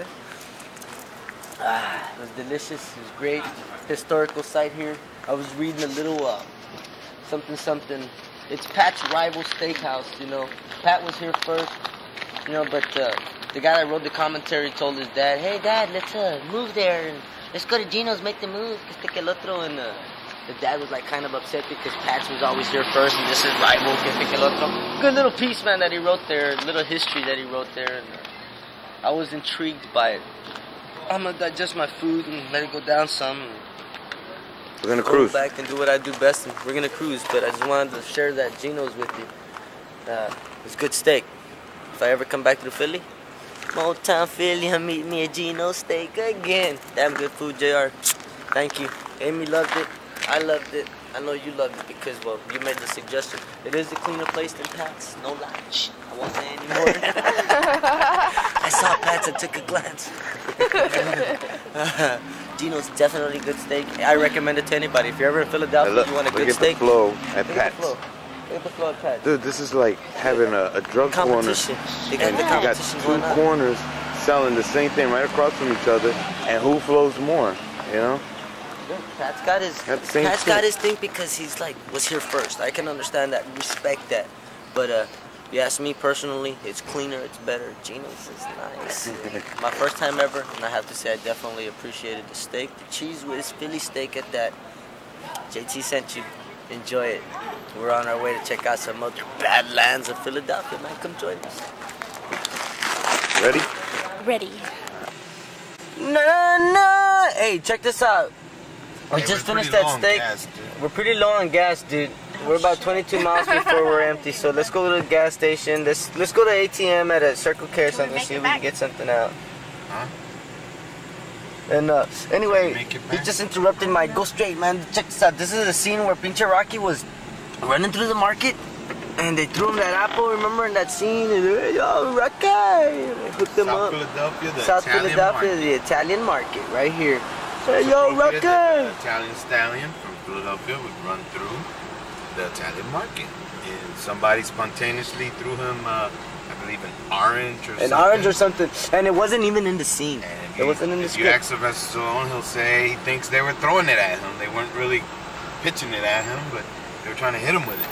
[SPEAKER 2] It was delicious. It was great. Historical site here. I was reading a little something. It's Pat's rival steakhouse, you know. Pat was here first, you know, but the guy that wrote the commentary told his dad, hey dad, let's move there and let's go to Gino's, make the move. And the dad was like kind of upset because Pat's was always here first and this is rival. Good little piece, man, that he wrote there, little history that he wrote there, and I was intrigued by it. I'm gonna digest my food and let it go down some.
[SPEAKER 3] We're gonna
[SPEAKER 2] Go
[SPEAKER 3] cruise.
[SPEAKER 2] back and do what I do best, and we're gonna cruise. But I just wanted to share that Gino's with you. It's good steak. If I ever come back to Philly, Motown Philly, I'll meet me a Gino's steak again. Damn good food, JR. Thank you. Amy loved it. I loved it. I know you loved it because, well, you made the suggestion. It is a cleaner place than Pat's. No lie. Shh, I won't say anymore. I saw Pat's and took a glance. Gino's definitely good steak. I recommend it to anybody. If you're ever in Philadelphia, you want a good steak.
[SPEAKER 3] Look at the flow at
[SPEAKER 2] Look at
[SPEAKER 3] Pat's.
[SPEAKER 2] the flow. Look at the flow at Pat's.
[SPEAKER 3] Dude, this is like having a drug corner.
[SPEAKER 2] Competition. They got
[SPEAKER 3] And
[SPEAKER 2] the
[SPEAKER 3] you got
[SPEAKER 2] competition
[SPEAKER 3] two
[SPEAKER 2] going on.
[SPEAKER 3] corners selling the same thing right across from each other, and who flows more, you know?
[SPEAKER 2] Yeah, Pat's got his.
[SPEAKER 3] Got the same
[SPEAKER 2] Pat's
[SPEAKER 3] shit.
[SPEAKER 2] got his thing because he's like was here first. I can understand that, respect that. But if you ask me personally, it's cleaner, it's better. Gino's is nice. My first time ever, and I have to say I definitely appreciated the steak, the cheese whiz Philly steak at that. JT sent you. Enjoy it. We're on our way to check out some other badlands of Philadelphia, man. Come join us.
[SPEAKER 3] Ready?
[SPEAKER 4] Ready.
[SPEAKER 2] No. Hey, check this out. We just finished that steak. We're pretty low on gas, dude. We're about 22 miles before we're empty, so let's go to the gas station. Let's go to ATM at a Circle K or something, see if we can get something out.
[SPEAKER 3] Huh?
[SPEAKER 2] And anyway, he just interrupted my go straight, man. Check this out. This is the scene where Pinche Rocky was running through the market, and they threw him that apple. Remember in that scene? And, yo, Rocky! They hooked him up. South Philadelphia, the Italian market, right here. Hey, yo, Rocky!
[SPEAKER 3] The Italian stallion from Philadelphia would run through. the Italian market. And somebody spontaneously threw him, I believe, an orange or something.
[SPEAKER 2] An orange or something, and it wasn't even in the scene. It wasn't in the
[SPEAKER 3] script. If you ask Sylvester Stallone, he'll say he thinks they were throwing it at him. They weren't really pitching it at him, but they were trying to hit him with it.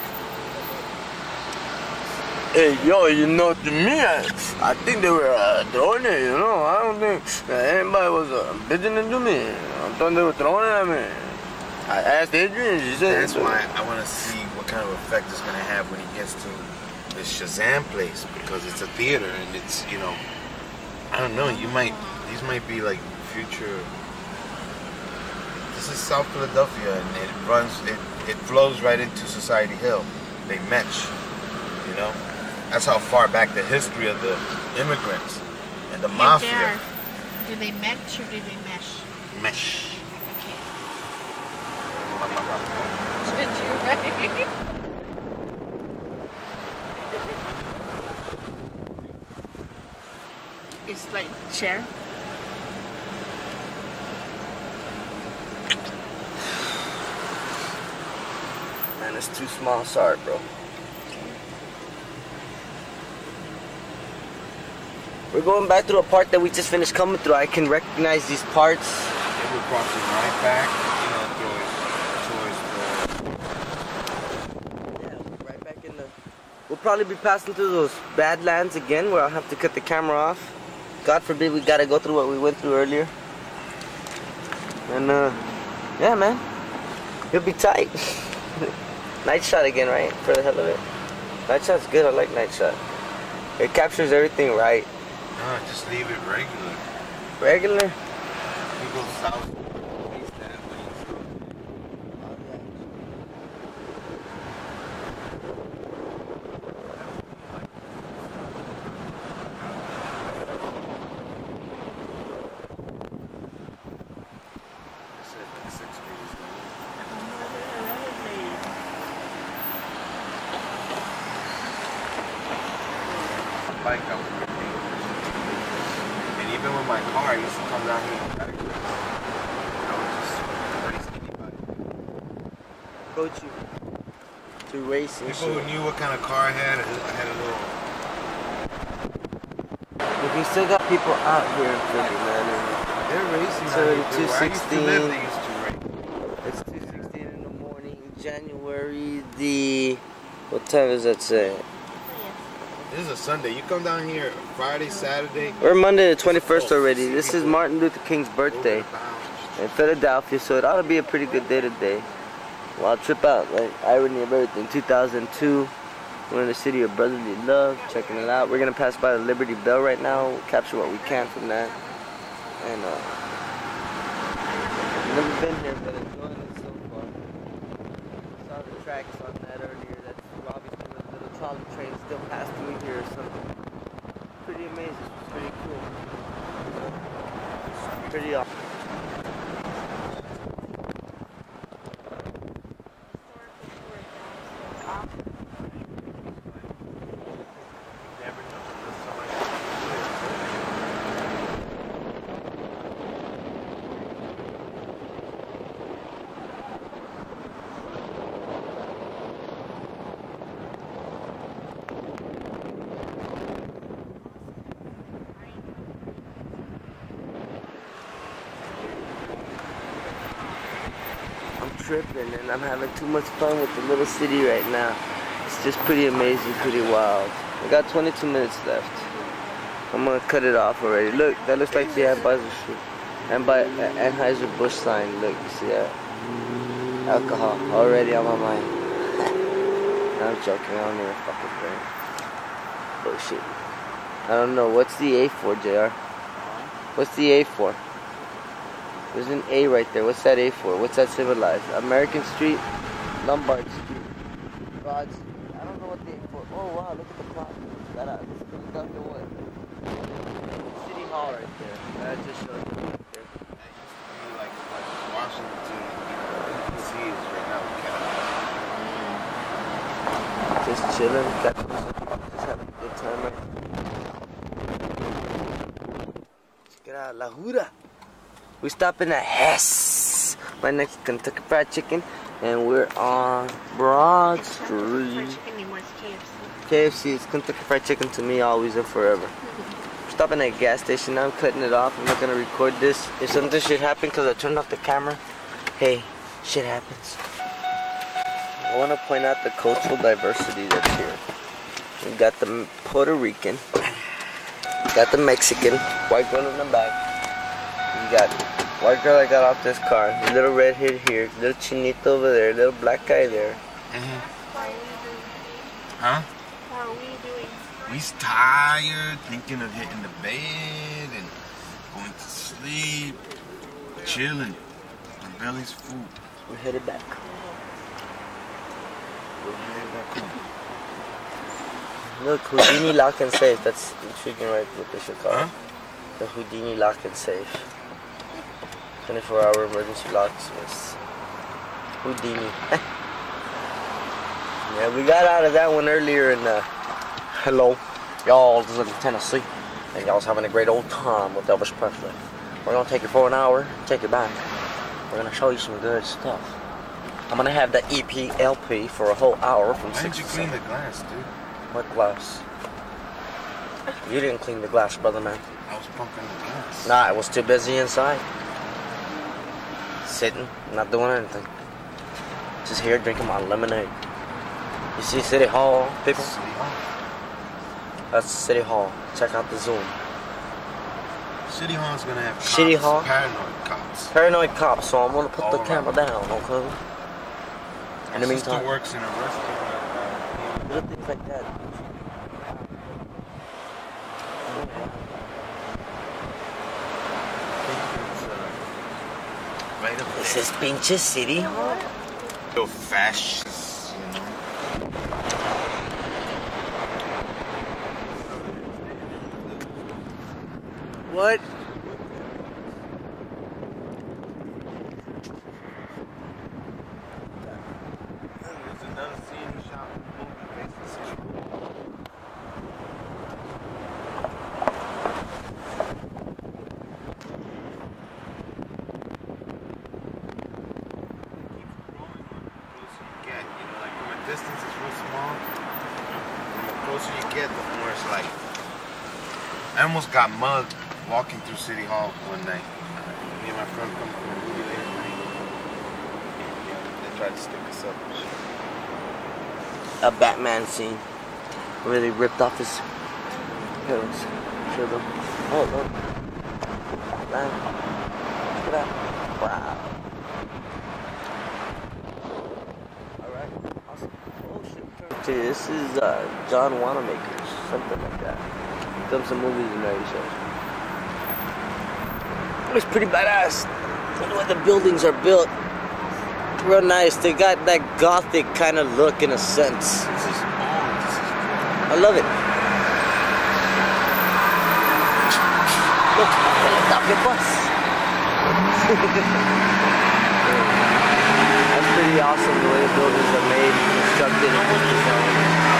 [SPEAKER 2] Hey, yo, you know, to me, I think they were throwing it, you know. I don't think anybody was pitching it to me. I thought they were throwing it at me. I asked Adrian, she said...
[SPEAKER 3] That's why I want to see what kind of effect it's going to have when he gets to this Shazam place, because it's a theater, and it's, you know, I don't know, these might be like future... This is South Philadelphia, and it flows right into Society Hill. They match, you know. That's how far back the history of the immigrants and the mafia.
[SPEAKER 4] Do they match or do they mesh?
[SPEAKER 3] Mesh.
[SPEAKER 4] Okay. It's like chair.
[SPEAKER 2] Man, it's too small. Sorry, bro. We're going back through a part that we just finished coming through. I can recognize these parts.
[SPEAKER 3] Yeah, we're crossing right back, you know, towards
[SPEAKER 2] Yeah, right back in the... We'll probably be passing through those badlands again, where I'll have to cut the camera off. God forbid we gotta go through what we went through earlier. And, yeah, man. It'll be tight. Night shot again, right? For the hell of it. Night shot's good. I like night shot. It captures everything right.
[SPEAKER 3] No, just leave it regular.
[SPEAKER 2] Regular?
[SPEAKER 3] You go south, east that way. Bike out with your neighbors. And even with my car, I used to come down here and try to go. I would just race anybody.
[SPEAKER 2] Coach you to race and
[SPEAKER 3] People who knew what kind of car I had a little...
[SPEAKER 2] But we still got people out here in Philly, man.
[SPEAKER 3] They're racing
[SPEAKER 2] So
[SPEAKER 3] out here too. Where I used to live, they used to race.
[SPEAKER 2] It's 2:16 in the morning, January the... What time does that say?
[SPEAKER 3] This is a Sunday. You come down here Friday, Saturday.
[SPEAKER 2] We're Monday the 21st already. This is Martin Luther King's birthday in Philadelphia, so it ought to be a pretty good day today. Wild trip out, like irony of everything. 2002, we're in the city of brotherly love, checking it out. We're gonna pass by the Liberty Bell right now, capture what we can from that. And never been here, but enjoying it so far. Saw the tracks on that earlier. That's obviously where the little trolley train still passed through here or something. Pretty amazing. Pretty cool. Pretty awesome. Tripping, and I'm having too much fun with the little city right now. It's just pretty amazing, pretty wild. I got 22 minutes left. I'm gonna cut it off already. Look, that looks like the Anheuser-Busch sign. Look, you see that? Alcohol already on my mind. I'm joking. I don't even fucking drink. Bullshit. I don't know. What's the A for, JR? What's the A for? There's an A right there. What's that A for? What's that civilized? American Street, Lombard Street, Broad Street. I don't know what the A for. Oh wow, look at the clock. This is Philadelphia what? City Hall right there. That just shows it right there.
[SPEAKER 3] That used to be like Washington, D.C. is right now in Canada.
[SPEAKER 2] Just chilling, catching some, just having a good time right now. Check it out, La Jura. We stopping at Hess, my next Kentucky Fried Chicken. And we're on Broad
[SPEAKER 4] Fried
[SPEAKER 2] Street.
[SPEAKER 4] chicken anymore, it's KFC.
[SPEAKER 2] KFC is Kentucky Fried Chicken to me, always and forever. Stopping at a gas station now, I'm cutting it off. I'm not gonna record this. If something should happen because I turned off the camera, hey, shit happens. I want to point out the cultural diversity that's here. We got the Puerto Rican, got the Mexican, white girl in the back. You got white girl that got off this car, little redhead here, little chinito over there, little black guy there.
[SPEAKER 4] How are we doing?
[SPEAKER 3] Huh?
[SPEAKER 4] How are we doing?
[SPEAKER 3] We's tired, thinking of hitting the bed and going to sleep, chilling. Our belly's full.
[SPEAKER 2] We're headed back.
[SPEAKER 3] We're headed back home.
[SPEAKER 2] Look, Houdini lock and safe. That's intriguing, right? What they should call it.
[SPEAKER 3] Huh?
[SPEAKER 2] The Houdini lock and safe. 24-hour emergency locks with Houdini. Yeah, we got out of that one earlier in hello, y'all, this is in Tennessee, and y'all's having a great old time with Elvis Presley. We're gonna take you for an hour, take you back. We're gonna show you some good stuff. I'm gonna have the EP LP for a whole hour from
[SPEAKER 3] Why
[SPEAKER 2] 6
[SPEAKER 3] didn't you
[SPEAKER 2] to
[SPEAKER 3] clean
[SPEAKER 2] 7.
[SPEAKER 3] the glass, dude?
[SPEAKER 2] What glass? You didn't clean the glass, brother man.
[SPEAKER 3] I was pumping the glass.
[SPEAKER 2] Nah, I was too busy inside. Sitting, not doing anything. Just here drinking my lemonade. You see City Hall, people?
[SPEAKER 3] City Hall.
[SPEAKER 2] That's City Hall. Check out the Zoom.
[SPEAKER 3] City Hall's gonna have cops,
[SPEAKER 2] City Hall?
[SPEAKER 3] paranoid cops.
[SPEAKER 2] Paranoid cops, so I'm gonna put
[SPEAKER 3] All
[SPEAKER 2] the
[SPEAKER 3] around.
[SPEAKER 2] camera down, okay? In the
[SPEAKER 3] My sister
[SPEAKER 2] meantime,
[SPEAKER 3] works in a restaurant.
[SPEAKER 2] little things like that.
[SPEAKER 3] Right up
[SPEAKER 2] This
[SPEAKER 3] there.
[SPEAKER 2] is pinche City Hall.
[SPEAKER 3] Real fascists, you know.
[SPEAKER 2] What?
[SPEAKER 3] There's another scene shot movie based in City Hall. Distance is real small. And the closer you get, the more it's like. I almost got mugged walking through City Hall one night. Me and my friend come from a movie late at night. Yeah, they tried to stick us up and shit.
[SPEAKER 2] A Batman scene where they ripped off his heels. Show them. Oh, look. Man. Look at that. Wow. Alright. Awesome. Oh, shit. See, this is John Wanamaker's. Something like that. Done some movies and TV shows. It's pretty badass. Look at the way the buildings are built. Real nice. They got that gothic kind of look in a sense.
[SPEAKER 3] This is old. This is
[SPEAKER 2] I love it. Look, helicopter bus. That's pretty awesome the way the buildings are made, constructed, and designed.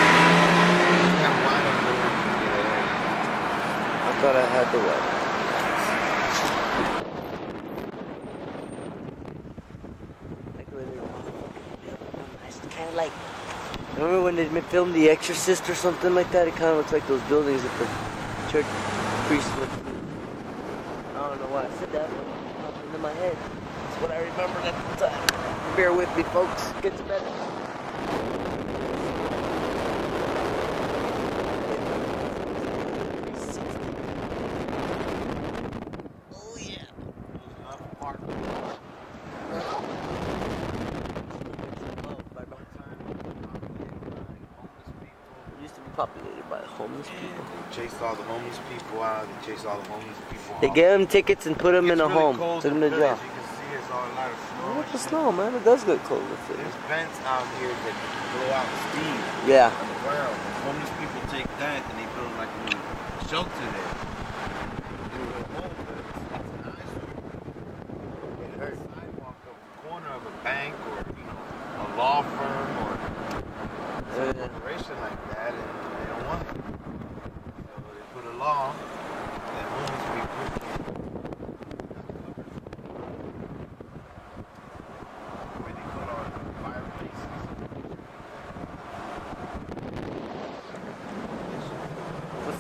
[SPEAKER 2] I thought I had the weather. Kind of like, remember when they filmed The Exorcist or something like that? It kind of looks like those buildings that the church priests would. I don't know why I said that, but it popped into my head. That's what I remembered at the time. Bear with me, folks. It gets better. Oh yeah. Populated by homeless people.
[SPEAKER 3] They chased all the homeless people out. They chased all the homeless people
[SPEAKER 2] They
[SPEAKER 3] out.
[SPEAKER 2] gave them tickets and put them in a
[SPEAKER 3] It's really
[SPEAKER 2] home.
[SPEAKER 3] cold
[SPEAKER 2] Took them to
[SPEAKER 3] in the
[SPEAKER 2] jail.
[SPEAKER 3] village. You can see there's a lot of snow.
[SPEAKER 2] What's the
[SPEAKER 3] and
[SPEAKER 2] snow, man? It does get cold with
[SPEAKER 3] shit.
[SPEAKER 2] it.
[SPEAKER 3] There's vents out here that blow out steam
[SPEAKER 2] Yeah.
[SPEAKER 3] on the ground. Homeless people take that and they build like a little shelter there. They go home, but it's nice. It hurts. Sidewalk of the corner of a bank or a law firm or a corporation like that, and they don't want it. So they put a law that homeless people where they put all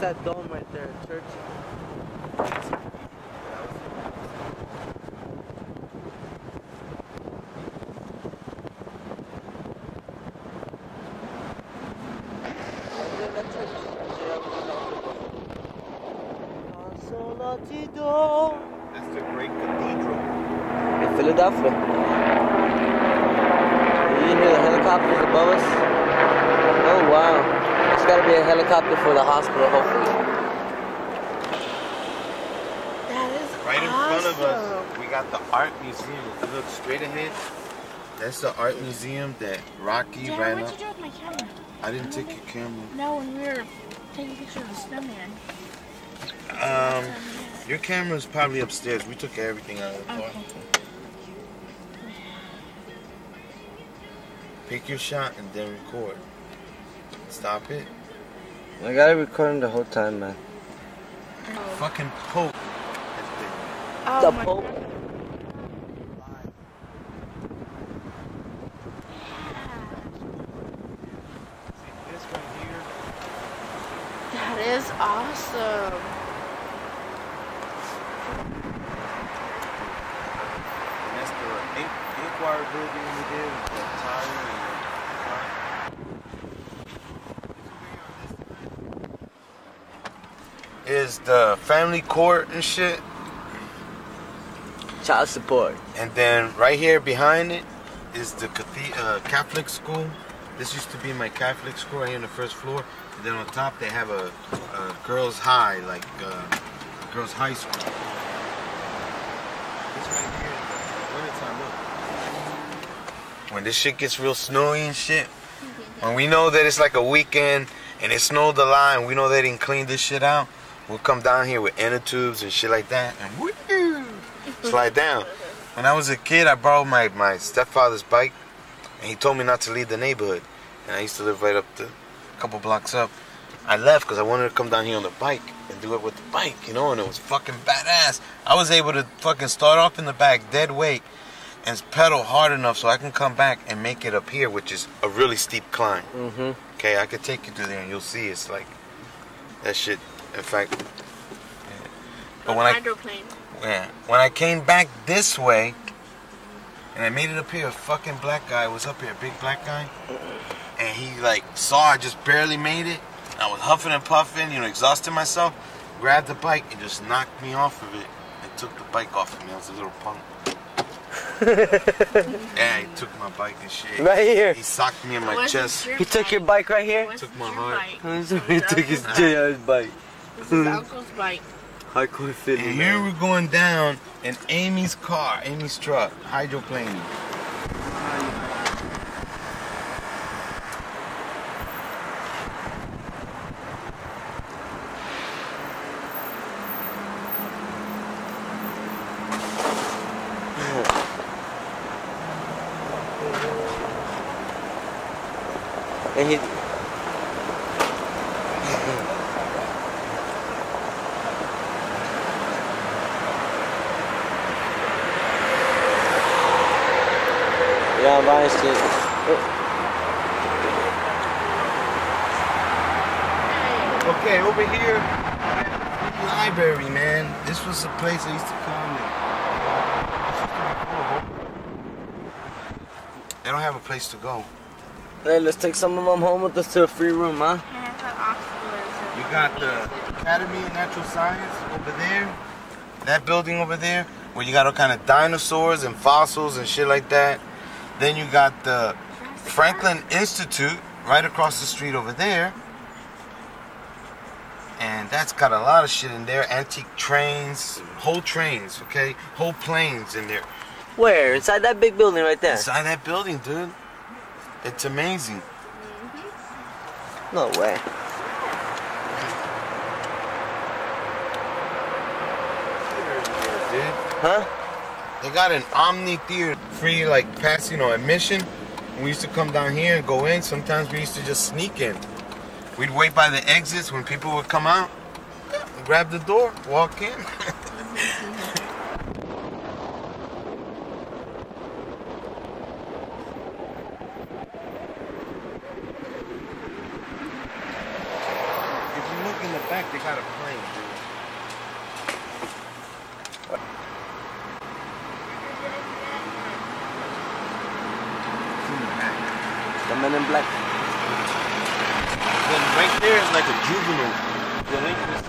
[SPEAKER 2] that dome right there, church?
[SPEAKER 3] That's the great cathedral.
[SPEAKER 2] In Philadelphia. You hear the helicopters above us? Oh wow. There's gotta be a helicopter for the hospital, hopefully.
[SPEAKER 4] That is
[SPEAKER 3] Right in
[SPEAKER 4] awesome.
[SPEAKER 3] front of us, we got the art museum. If you look straight ahead, that's the art museum that Rocky
[SPEAKER 4] Dad,
[SPEAKER 3] ran
[SPEAKER 4] what'd
[SPEAKER 3] up.
[SPEAKER 4] you do with my camera?
[SPEAKER 3] I didn't take your camera.
[SPEAKER 4] No, when we were taking pictures of the snowman.
[SPEAKER 3] Your camera's probably upstairs. We took everything out of the car.
[SPEAKER 4] Okay.
[SPEAKER 3] Pick your shot and then record. Stop it.
[SPEAKER 2] I gotta record him the whole time, man.
[SPEAKER 3] Fucking Pope.
[SPEAKER 4] Oh
[SPEAKER 2] The
[SPEAKER 4] my
[SPEAKER 2] Pope.
[SPEAKER 4] God.
[SPEAKER 3] This right here.
[SPEAKER 4] That is awesome.
[SPEAKER 3] And that's the ink wire building we did with the tire and the is the family court and shit.
[SPEAKER 2] Child support.
[SPEAKER 3] And then right here behind it is the Catholic school. This used to be my Catholic school right here on the first floor. And then on top they have a girls' high, like girls' high school. This right here is the wintertime, look. When this shit gets real snowy and shit, when we know that it's like a weekend and it snowed a lot and we know they didn't clean this shit out, we'll come down here with inner tubes and shit like that and woo, slide down. When I was a kid, I borrowed my stepfather's bike and he told me not to leave the neighborhood. And I used to live right up a couple blocks up. I left because I wanted to come down here on the bike and do it with the bike, you know, and it was fucking badass. I was able to fucking start off in the back, dead weight, and pedal hard enough so I can come back and make it up here, which is a really steep climb.
[SPEAKER 2] Mm-hmm.
[SPEAKER 3] Okay, I could take you through there and you'll see it's like that shit. In fact, but when
[SPEAKER 4] Hydroplane.
[SPEAKER 3] when I came back this way and I made it up here, a fucking black guy was up here, a big black guy, and he like saw I just barely made it. I was huffing and puffing, you know, exhausting myself. Grabbed the bike and just knocked me off of it and took the bike off of me. I was a little punk. Yeah, he took my bike and shit.
[SPEAKER 2] Right here.
[SPEAKER 3] He socked me in my chest.
[SPEAKER 2] He took your bike right here?
[SPEAKER 4] What's
[SPEAKER 3] Took my
[SPEAKER 4] your
[SPEAKER 3] heart.
[SPEAKER 4] bike?
[SPEAKER 2] He took his JR's bike.
[SPEAKER 4] This is Uncle's bike.
[SPEAKER 2] Hardcore Philly,
[SPEAKER 3] And
[SPEAKER 2] man.
[SPEAKER 3] here we're going down in Amy's car, Amy's truck, hydroplaning.
[SPEAKER 2] And he... Yeah, on Vine Street.
[SPEAKER 3] Okay, over here, library, man. This was the place I used to come in. They don't have a place to go.
[SPEAKER 2] Hey, let's take some of them home with us to a free room, huh?
[SPEAKER 3] You got the Academy of Natural Science over there. That building over there, where you got all kind of dinosaurs and fossils and shit like that. Then you got the Franklin Institute right across the street over there. And that's got a lot of shit in there. Antique trains, whole trains, okay? Whole planes in there.
[SPEAKER 2] Where? Inside that big building right there?
[SPEAKER 3] Inside that building, dude. It's amazing.
[SPEAKER 2] No way.
[SPEAKER 3] Dude.
[SPEAKER 2] Huh?
[SPEAKER 3] They got an Omni theater, free like pass, you know, admission. We used to come down here and go in. Sometimes we used to just sneak in. We'd wait by the exits when people would come out, grab the door, walk in. If you look in the back, back, they got a plane, dude.
[SPEAKER 2] The Men in Black.
[SPEAKER 3] Then right there is like a juvenile delinquency.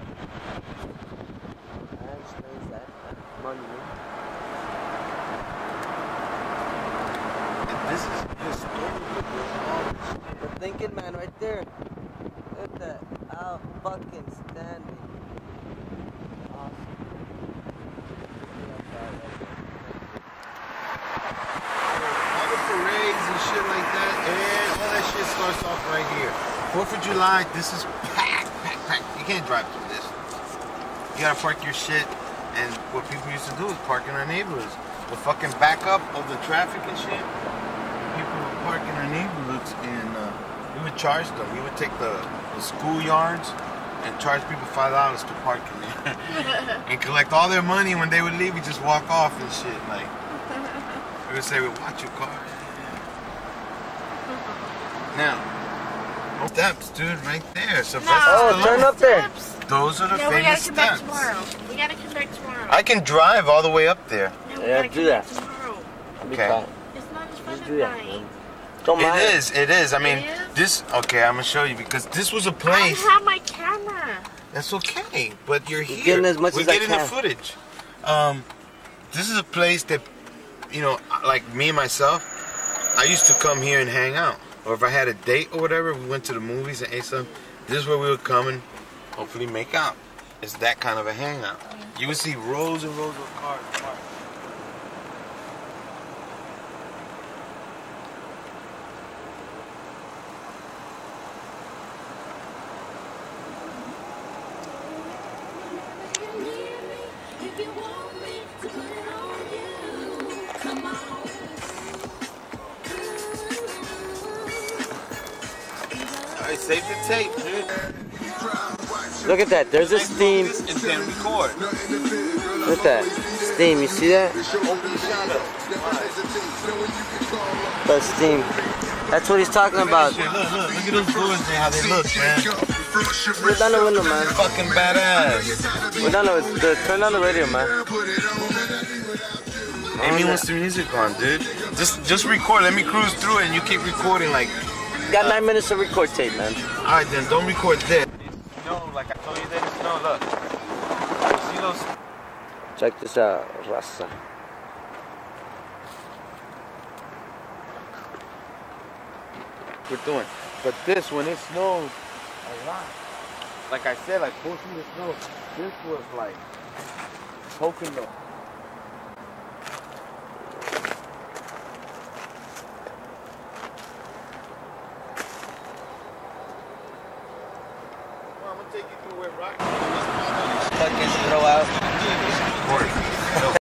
[SPEAKER 3] This is historical.
[SPEAKER 2] The thinking man right there. Look at that. How fucking standing. Awesome.
[SPEAKER 3] All the parades and shit like that, and all that shit starts off right here. 4th of July, this is packed. You can't drive through this. You gotta park your shit, and what people used to do is park in our neighborhoods. The fucking backup of the traffic and shit, people would park in our neighborhoods, and we would charge them. We would take the schoolyards and charge people $5 to park in there and collect all their money. When they would leave, we just walk off and shit. Like, we would say, well, watch your car. Now, steps, dude, right there.
[SPEAKER 2] Oh, turn up there.
[SPEAKER 3] Those are the famous steps.
[SPEAKER 4] We gotta come back tomorrow.
[SPEAKER 3] I can drive all the way up there.
[SPEAKER 4] No,
[SPEAKER 2] Yeah, do that.
[SPEAKER 4] tomorrow.
[SPEAKER 3] Okay.
[SPEAKER 4] It's not as fun
[SPEAKER 2] Just
[SPEAKER 4] at
[SPEAKER 2] do that,
[SPEAKER 4] night.
[SPEAKER 2] man. Don't mind.
[SPEAKER 3] It is. I mean,
[SPEAKER 4] It is?
[SPEAKER 3] this. Okay, I'm gonna show you because this was a
[SPEAKER 4] I
[SPEAKER 3] place.
[SPEAKER 4] don't have my camera.
[SPEAKER 3] That's okay, but you're here.
[SPEAKER 2] getting as much
[SPEAKER 3] We're
[SPEAKER 2] as I
[SPEAKER 3] getting the
[SPEAKER 2] can.
[SPEAKER 3] footage. This is a place that, you know, like me and myself, I used to come here and hang out. Or if I had a date or whatever, we went to the movies and ate something. This is where we would come and hopefully make out. It's that kind of a hangout. You would see rows and rows of cars parked. Alright, save the tape, dude.
[SPEAKER 2] Look at that. There's a steam.
[SPEAKER 3] And then record.
[SPEAKER 2] Look at that. Steam. You see that?
[SPEAKER 3] Open the shot up.
[SPEAKER 2] The steam. That's what he's talking about.
[SPEAKER 3] Look at those doors there, how they look, man.
[SPEAKER 2] We're down the window, man.
[SPEAKER 3] Fucking badass.
[SPEAKER 2] We're down the turn on the radio, man.
[SPEAKER 3] Amy wants the music on, dude. Just record. Let me cruise through it and you keep recording like.
[SPEAKER 2] You got 9 minutes of record tape, man.
[SPEAKER 3] Alright then, don't record this. No, like I told you, there's snow, look. See those?
[SPEAKER 2] Check this out, raza.
[SPEAKER 3] We're doing. But this, when it snows a lot, like I said, like 4 feet of snow, this was like poking the. I'm gonna take you through where rock.
[SPEAKER 2] Fucking throw out.